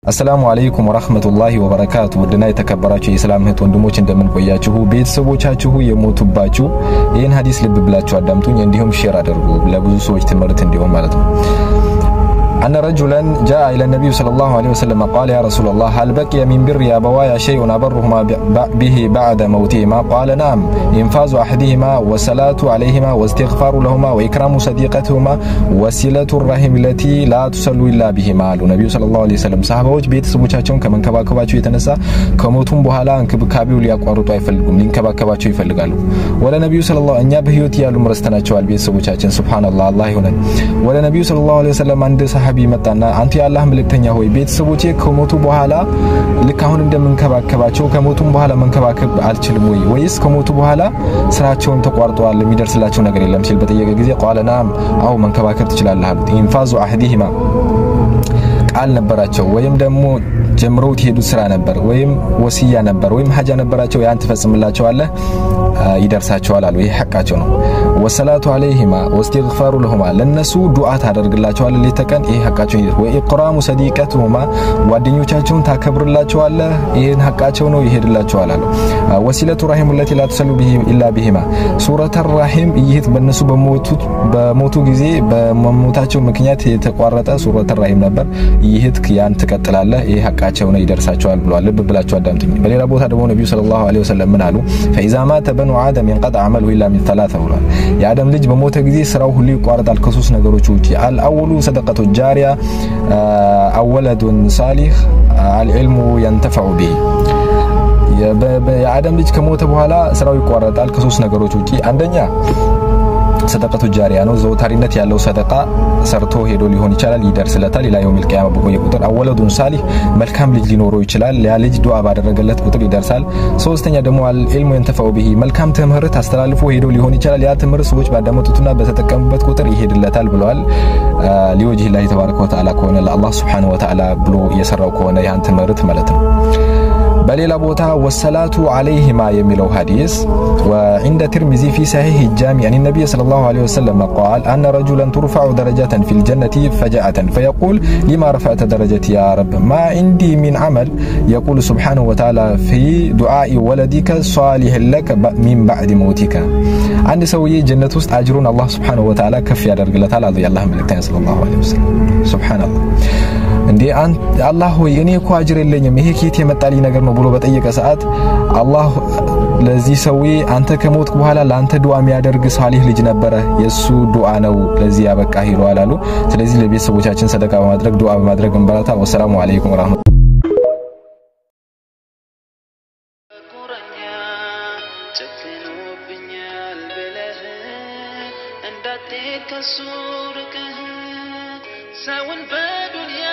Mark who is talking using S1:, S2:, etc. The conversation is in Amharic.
S1: السلام عليكم ورحمة الله وبركاته ودنا يتكبراتشو إسلام هت وندموش እንደምን ቆያችሁ ቤተሰቦቻችሁ የሞቱባችሁ ይሄን ሐዲስ ልብ ብላችሁ አዳምጡኝ እንዲሁም ሼር አድርጉ ለብዙ ሰዎች ትምህርት እንዲሆን ማለት ነው أن رجلا جاء إلى النبي صلى الله عليه وسلم قال يا رسول الله هل بقي من بر أبوايا شيء أبرهما به بعد موتهما قال نعم إنفاذ أحدهما والصلاة عليهما واستغفار لهما وإكرام صديقتهما وصلة الرحم التي لا تصل إلا بهما النبي صلى الله عليه وسلم صحابዎች ቤተሰቦቻቸውን ከመንከባከባቸው የተነሳ ከሞቱም በኋላ እንክብካቤው ሊያቋርጡ አይፈልጉም ሊንከባከባቸው ይፈልጋሉ ወለ ነብዩ ሰለላሁ እኛ በህይወት ያሉ ምረስተናቸዋል ቤተሰቦቻችን ሱብሃንአላህ አላህ ይሁን ወለ ነብዩ ሰለላሁ ዐለይሂ ወሰለም አንድ ሰሃቢ መጣና አንተ ያላህ መልእክተኛ ሆይ ቤተሰቦቼ ከሞቱ በኋላ ልክ አሁን እንደምንከባከባቸው ከሞቱም በኋላ መንከባከብ አልችልም ወይስ ከሞቱ በኋላ ስራቸውን ተቋርጧል የሚደርስላቸው ነገር የለም ሲል በጠየቀ ጊዜ قال نعم አው መንከባከብ ትችላለህ አሉት ኢንፋዙ አህዲሂማ ቃል ነበራቸው ወይም ደግሞ ጀምሮት ሄዱ ስራ ነበር ወይም ወሲያ ነበር ወይም ሐጃ ነበራቸው ያን ተፈጽምላቸዋለህ ይደርሳቸዋል አሉ ይሄ ሐቃቸው ነው ወሰላቱ አለይሂማ ወስቲግፋሩ ለሁማ ለነሱ ዱዓ ታደርግላቸዋል ለተቀን ይሄ ሐቃቸው ነው ወኢቅራሙ ሰዲቀቱሁማ ጓደኞቻቸውን ታከብርላቸዋለህ ይሄን ሐቃቸው ነው ይሄድላቸዋል አሉ ወሲለቱ ረሂም التي لا تصل به الا بهما ሱረተ الرحيم ይሄት በነሱ በሞቱ ጊዜ በመሞታቸው ምክንያት የተቋረጠ ሱረተ الرحيم ነበር ይሄት ያን ተቀጥላለህ ይሄ ሐቃቸው ነው ይደርሳቸዋል ብሏል ልብ ብላችሁ አዳምጡኝ በሌላ ቦታ ደግሞ ነብዩ ሰለላሁ ዐለይሂ ወሰለም ምን አሉ فاذا مات بنو آدم ينقطع عمله الا من ثلاثه ብሏል የአደም ልጅ በሞተ ጊዜ ስራው ሁሉ ይቋረጣል ከሶስት ነገሮች ውጪ አልአወሉ ሰደቀቱ ጃሪያ አወለዱን ሳሊህ አልዕልሙ ينتفع به የአደም ልጅ ከሞተ በኋላ ስራው ይቋረጣል ከሶስት ነገሮች ውጪ አንደኛ ሰደቀቱ ጃሪያ ነው ዘውታሪነት ያለው ሰደቃ ሰርቶ ሄዶ ሊሆን ይችላል ይደርስለታል ኢላ የውም القيامه በቆየ ቁጥር አወለዱን ሳሊህ መልካም ልጅ ሊኖረው ይችላል ያ ልጅ ዱዓ ባደረገለት ቁጥር ይደርሳል ሶስተኛ ደግሞ አልዕልሙ ينتفع به መልካም ትምህርት አስተላልፎ ሄዶ ሊሆን ይችላል ያ ትምህርት ሰዎች ባዳመጡትና በተጠቀሙበት ቁጥር ይሄድለታል ብለዋል ሊወጅህ الله ተባረከ ወተዓላ ከሆነ ለአላህ Subhanahu Wa Ta'ala ብሎ የሰራው ከሆነ ያን ትምህርት ማለት ነው በሌላ ቦታ ወሰላቱ አለይሂማ የሚለው ሐዲስ وعند الترمذي في صحيح الجامع عن النبي صلى الله عليه وسلم قال أن رجلا ترفع درجة في الجنة فجأة فيقول لما رفعت درجتي يا رب ما عندي من عمل يقول سبحانه وتعالى في دعاء ولدك صالح لك من بعد موتك عند سوي جنة وسط أجرون الله سبحانه وتعالى كف ያደርግለታል አለ ያላህ መልእክተኛ ሰለላሁ ዐለይሂ ወሰለም ሱብሃንአላህ እንዴ አላህ ሆይ እኔ እኮ አጅር የለኝም ይሄ ከየት የመጣልኝ ነገር ነው ብሎ በጠየቀ ሰዓት አላህ ለዚህ ሰው አንተ ከሞትክ በኋላ ለአንተ ዱዓ የሚያደርግ ሳሊህ ልጅ ነበር የሱ ዱዓ ነው ለዚህ ያበቃ ይሏል አሉ ስለዚህ ለቤተሰቦቻችን ሰደቃ በማድረግ ዱዓ በማድረግ እንበረታ ወሰላሙ አለይኩም ወራህመቱ ساون بدنيا